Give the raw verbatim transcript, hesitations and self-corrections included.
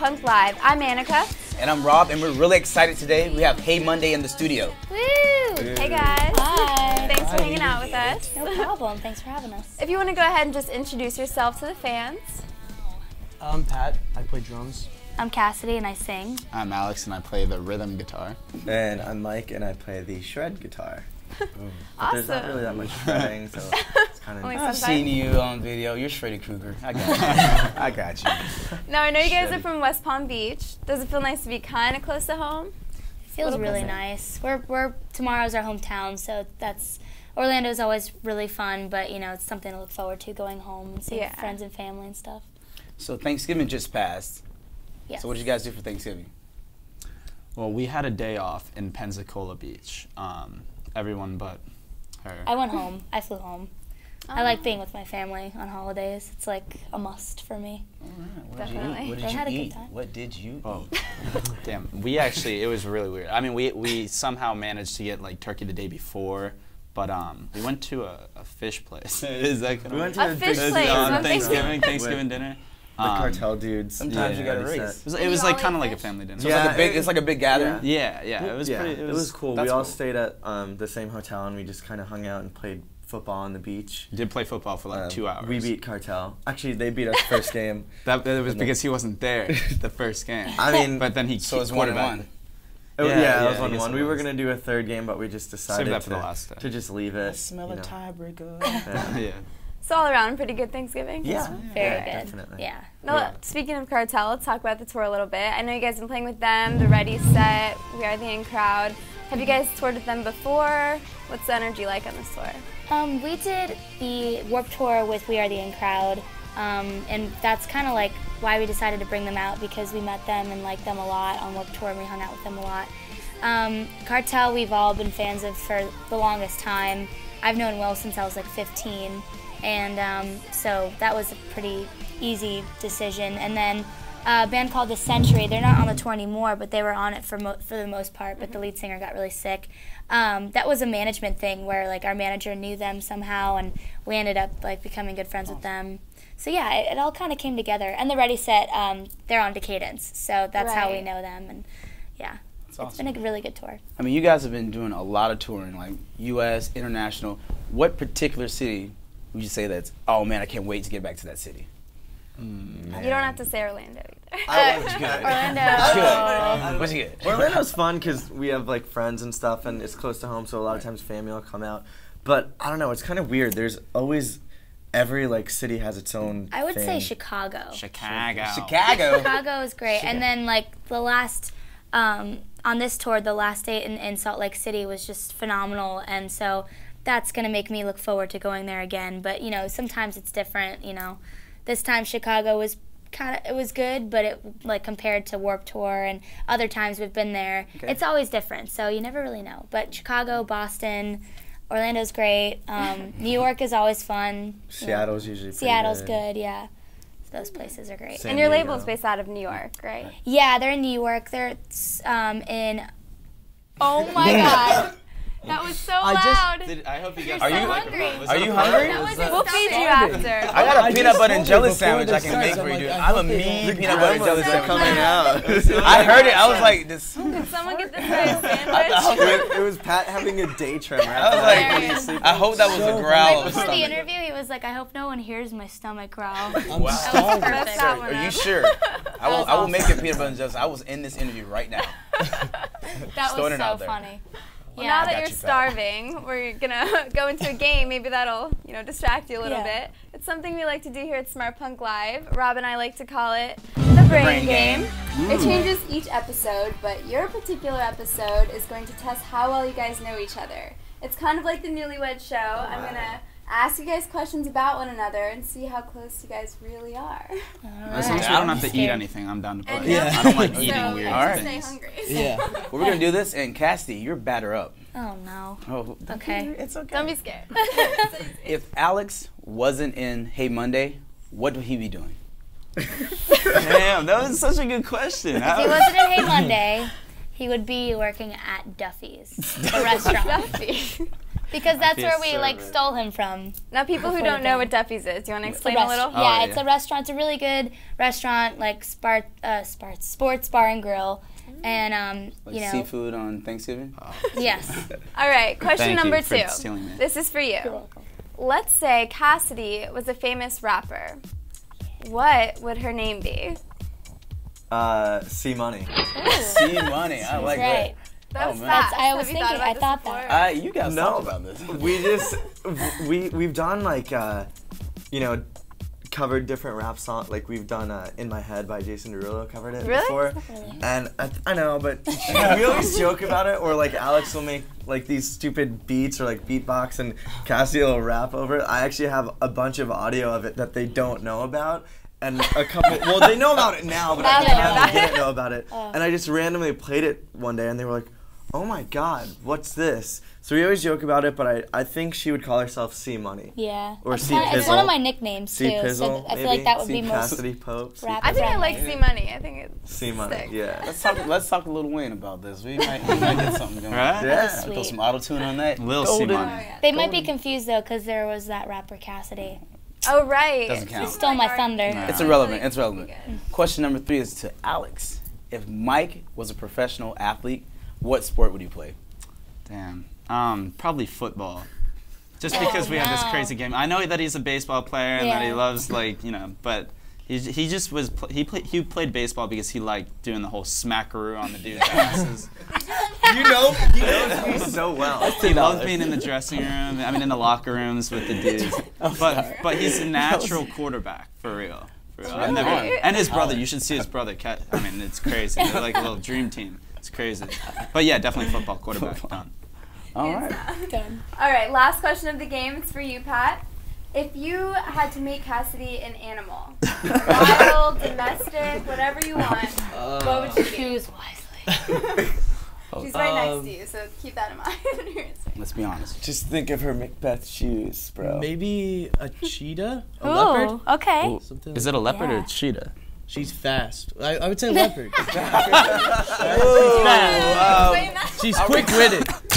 Punk Live. I'm Annika. And I'm Rob, and we're really excited today. We have Hey Monday in the studio. Woo! Hey guys. Hi. Thanks for hanging out with us. No problem. Thanks for having us. If you want to go ahead and just introduce yourself to the fans. I'm Pat. I play drums. I'm Cassidy and I sing. I'm Alex and I play the rhythm guitar. And I'm Mike and I play the shred guitar. Awesome. There's not really that much shredding, so it's kind of. Only I've sometimes. seen you on video. You're Freddy Krueger. I got you. I got you. Now I know you guys Shreddy. are from West Palm Beach. Does it feel nice to be kind of close to home? It feels Little really closer. nice. We're, we're tomorrow's our hometown, so that's Orlando's always really fun, but you know, it's something to look forward to, going home and seeing Yeah. friends and family and stuff. So Thanksgiving just passed. Yes. So what did you guys do for Thanksgiving? Well, we had a day off in Pensacola Beach. Um, everyone but her. I went home. I flew home. I Oh. like being with my family on holidays. It's like a must for me. All right. What did you Definitely. eat? What did They you had a good eat? time. What did you Oh, eat? damn. We actually, it was really weird. I mean, we, we somehow managed to get like turkey the day before, but um, we went to a, a fish place. Is that kind We went to A a fish big place on on Thanksgiving, With Thanksgiving dinner. The Um, cartel dudes. Sometimes you gotta already race. set. It was, Did it was you like all kind of eat like a fish? family dinner. So it's like Yeah, a big. it- It's like a big gathering. Yeah, yeah, it was yeah, pretty. It was, cool. that's We all cool. stayed at um, the same hotel and we just kind of hung out and played football on the beach. Did play football for like Um, two hours. We beat Cartel. Actually, they beat us first game. That, that was And then- because he wasn't there the first game. I mean, but then he So it's one and quarterbacked one. it. it, yeah, Yeah, yeah, it yeah, was I one guess one. it We were was. gonna do a third game, but we just decided that for to, the last day. to just leave it. I smell you a know. tiebreaker. Yeah. Yeah. So all around, pretty good Thanksgiving. Yeah. Very yeah, good. Definitely. Yeah. Now, Yeah. speaking of Cartel, let's talk about the tour a little bit. I know you guys have been playing with them, the Ready, Set, We Are the In Crowd. Have you guys toured with them before? What's the energy like on this tour? Um, we did the Warped Tour with We Are the In Crowd, um, and that's kind of like why we decided to bring them out, because we met them and liked them a lot on Warped Tour and we hung out with them a lot. Um, Cartel, we've all been fans of for the longest time. I've known Will since I was like fifteen, and um, so that was a pretty easy decision. And then uh, a band called The Century, they're not on the tour anymore, but they were on it for, mo for the most part, but the lead singer got really sick. Um, that was a management thing where like our manager knew them somehow and we ended up like becoming good friends with them. So yeah, it, it all kind of came together. And the Ready Set, um, they're on Decadence, so that's how we Right. know them. And yeah, That's it's awesome. been a really good tour. I mean, you guys have been doing a lot of touring, like U S, international. What particular city would you say that's, oh man, I can't wait to get back to that city? You don't have to say Orlando either. I- Orlando. What's good? Orlando's fun because we have like friends and stuff, and it's close to home, so a lot of times family will come out. But I don't know, it's kind of weird. There's always every like city has its own. I would say thing. Chicago. Chicago. Chicago. Chicago is great. And then like the last, um, on this tour, the last date in, in Salt Lake City was just phenomenal. And so that's going to make me look forward to going there again. But, you know, sometimes it's different, you know. This time Chicago was kind of, it was good, but it like compared to Warped Tour and other times we've been there, Okay. it's always different. So you never really know. But Chicago, Boston, Orlando's great. Um, New York is always fun. you know. Seattle's usually. pretty Seattle's good. good, yeah. Those places are great. San And your Diego. label's based out of New York, right? Yeah, they're in New York. They're um, in. Oh my God, That was so I loud. just did, I hope you guys Are don't you- like it. Was Are that you a- hungry? That was that- we'll feed you Starving. after. I got a I peanut just butter and told jelly you before sandwich I this can starts, make for I'm you, like, dude. I I'm a hope they mean don't- peanut butter and jelly so sandwich. coming out. I heard it. I was like, this. Can someone get this guy a I sandwich? was it was Pat having a day tremor. I was like, I hope that was a So growl. Like of before the stomach. interview, he was like, "I hope no one hears my stomach growl." I'm Wow. starving. That's that one Are you up. sure? I will. I will make a peanut butter and jelly. I was in this interview right now. That throwing was it out so there. funny. Well, Yeah. now that got you're you, Pat. starving, we're gonna go into a game. Maybe that'll, you know, distract you a little Yeah. bit. It's something we like to do here at Smart Punk Live. Rob and I like to call it the Brain, Brain Game. Game. It changes each episode, but your particular episode is going to test how well you guys know each other. It's kind of like the Newlywed Show. I'm gonna ask you guys questions about one another and see how close you guys really are. As long as we don't have to eat anything, I'm down to play. And Yeah. no I don't like food, eating so weird you All have right. to stay things. hungry. Yeah. Well, we're gonna do this, and Cassidy, you're batter up. Oh no. Oh, Okay. It's okay. Don't be scared. If Alex wasn't in Hey Monday, what would he be doing? Damn, that was such a good question. If he wasn't in Hey Monday, he would be working at Duffy's, the restaurant. Duffy. Because that's be a where we like servant. stole him from. Now, people who Before don't the know game. what Duffy's is, do you want to It's a explain a little? restaurant. Yeah, Oh, it's yeah. a restaurant. It's a really good restaurant, like Spart, uh, Spart, sports bar and grill, and um, Like you know, seafood on Thanksgiving. yes. All right, question Thank number you for two. stealing me. This is for you. You're welcome. Let's say Cassidy was a famous rapper. What would her name be? Uh, C Money. See money. I like Right. That Oh, was man. fast. I was Have you thinking- thought I about thought this that. before? that. Uh, you guys No, talk about this. we just we we've done like uh, you know, covered different rap songs. Like we've done uh, "In My Head" by Jason Derulo, covered it Really? before. And I, I know, but we always joke about it. Or like Alex will make like these stupid beats or like beatbox, and Cassie will rap over it. I actually have a bunch of audio of it that they don't know about. And a couple, well, they know about it now, but Now at the they know time about they it. didn't know about it. Oh. And I just randomly played it one day, and they were like, "Oh my God, what's this?" So we always joke about it, but I, I think she would call herself C Money. Yeah. Or it's C kinda- It's one of Pizzle. my nicknames C too. Pizzle, so I feel maybe? like that would C be most. Cassidy Pope. C rap- I think I like friendly. C Money. I think it's C Money, sick. yeah. Let's talk. Let's talk to Lil Wayne about this. We might, we might get something going. Right? Yeah. Sweet. Throw some auto tune on that. Lil Golden. C Oh, Money. yeah. They might be confused though, because there was that rapper Cassidy. Oh, right. Doesn't count. He stole my thunder. Nah. It's irrelevant. It's relevant. Good. Question number three is to Alex. If Mike was a professional athlete, what sport would he play? Damn. Um, probably football. Just Oh, because we have this no. crazy game. I know that he's a baseball player and that he Yeah. loves like you know, but he he just was pl- he played he played baseball because he liked doing the whole smackaroo on the dude's asses. You know, he knows me so well. He loved being in the dressing room. I mean, in the locker rooms with the dudes. But but he's a natural quarterback for real. For real. I've never, and his brother. You should see his brother. Cat. I mean, it's crazy. They're like a little dream team. It's crazy. But yeah, definitely football quarterback. Done. All right. Done. All right, last question of the game. It's for you, Pat. If you had to make Cassidy an animal, wild, domestic, whatever you want, what would she be? Choose wisely. She's right next Um, to you, so keep that in mind. when you're answering. Let's be honest. Just think of her Macbeth shoes, bro. Maybe a cheetah, a leopard. Ooh, okay. Something Is like- it a leopard or Yeah. a cheetah? She's fast. I, I would say leopard. Explain that. She's quick-witted.